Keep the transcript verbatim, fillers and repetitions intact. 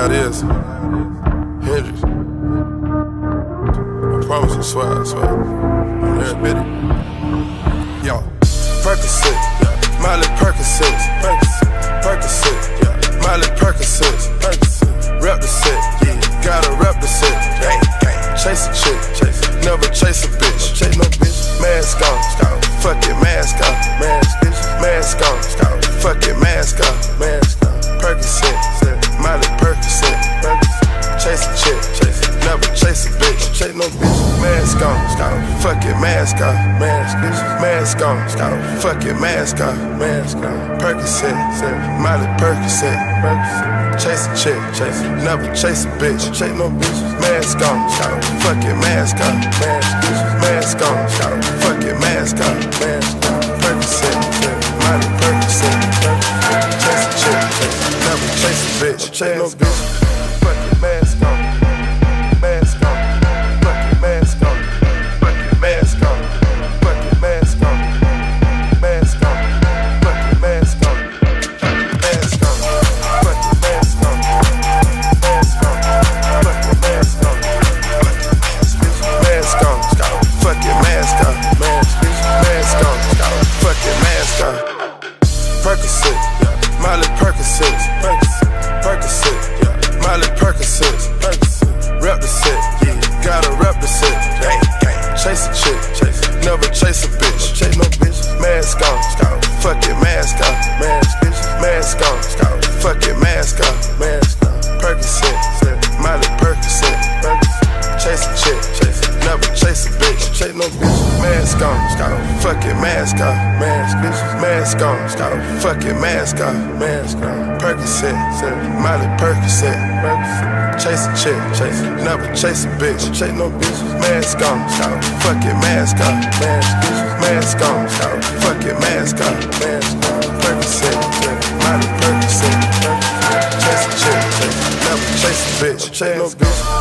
how it is. Hendrix. I promise I swear, I swear. On every bit it. Yo. Percocet, yeah. Miley Percocet, Percocet, yeah. Miley Percocet, rep the set, yeah. Gotta rep the set, gang, gang. Chase a chick, chase. Never chase a bitch, chase no bitch. Mask on, fuck it, mask on, mask, bitch. Mask on, fuck it, mask on, mask on. Percocet, Miley Percocet, chase a chick, chase. Never chase a bitch, chase no bitch. Mask on, fuck it, mask on, mask, bitch. Mask on, fuck it, mask on, mask on. Percocet, Miley Percocet, chase a chick, chase. Never chase a bitch, chase no bitch. Mask on, fuck it, mask on, mask, bitch. Mask on, fuck it, mask on, mask on. Percocet, Miley Percocet, chase a chick, chase. Never chase a bitch, chase no bitch. Fuck it, mask on. Mask on, fucking mask on, fucking mask on, fucking mask on, mask on, fucking mask on, mask on, fucking mask on, mask on, fucking mask on, mask on, fucking mask on, mask on, fucking mask on. Percocet, Miley Percocet, Percocet, Miley Percocet. Rep the set, yeah. Gotta rep the set, gang, gang. Chase a chick, chase. Never chase a bitch, chase no bitch. Mask on, fuck it, mask on, mask, bitch. Mask on, fuck it, mask on, mask on. Percocet, Miley Percocet, chase a chick, chase. Never chase a bitch, chase no bitch. Mask on, fuck it, mask on, mask, bitch. Mask on, fuck it, mask on, mask on. Percocet, Miley Percocet. Chase a chick, chase. Never chase a bitch, chase no bitch. Mask on, fuck it, mask on, mask, bitch. Mask on, fuck it, mask on, mask on. Percocet, Miley Percocet. Chase a chick, chase. Never chase a bitch, chase no bitch.